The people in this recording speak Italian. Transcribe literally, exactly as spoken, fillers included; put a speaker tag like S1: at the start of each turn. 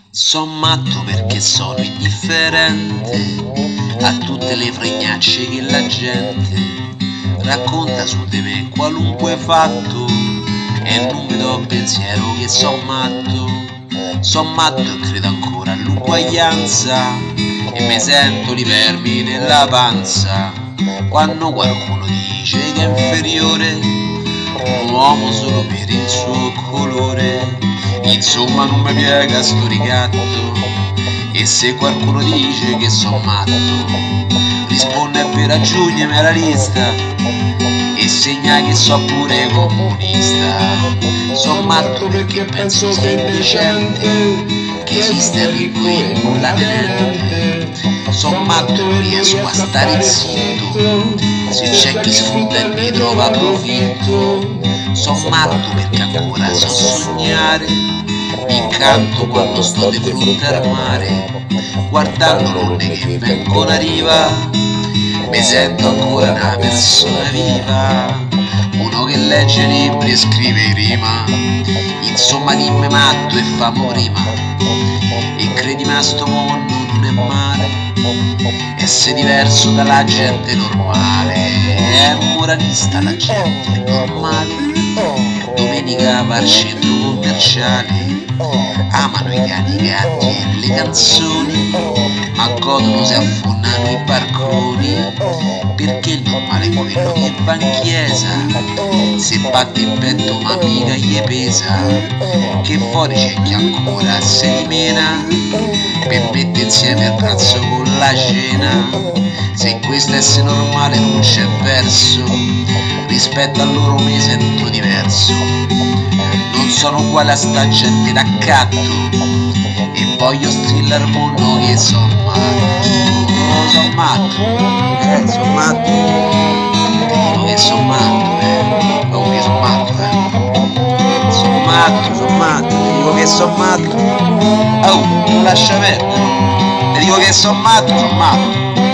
S1: Son matto perché sono indifferente a tutte le fregnacce che la gente racconta su di me, qualunque fatto, e non mi do pensiero che son matto. Son matto e credo ancora all'uguaglianza e mi sento i vermi nella panza quando qualcuno dice che è inferiore un uomo solo per il suo colore. Insomma non mi piega sto ricatto, e se qualcuno dice che son matto risponde per aggiungermi alla lista e segna che so pure comunista. Son matto perché penso sia indecente che esiste il ricco e nulla tenente. Son matto non riesco a stare zitto se c'è chi sfrutta e ne trova profitto. Son matto perché ancora so sognare, mi incanto quando sto di fronte al mare, guardando le onde che vengono a riva, mi sento ancora una persona viva, uno che legge libri e scrive in rima. Insomma dimmi matto e fammo prima, e credimi a sto mondo non è male essere diverso dalla gente normale. È moralista la gente normale, domenica va al centro commerciale, amano i cani, i gatti e le canzoni, ma godono se affondano i barconi, perché il normale è quello che va in chiesa, se batte in petto ma mica gli pesa, che fuori c'è chi ancora se li mena per mettere insieme il pranzo con la cena. Se in questo essere normale non c'è verso, rispetto a loro mi sento diverso. Non sono uguale a sta gente d'accatto e voglio strillare il mondo che son matto. Son matto, eh, son matto. Dico che son matto, eh. Oh, che son matto, eh. Son matto, son matto, ti dico che son matto. Oh, non lascia perdere. Ti dico che son matto, son matto.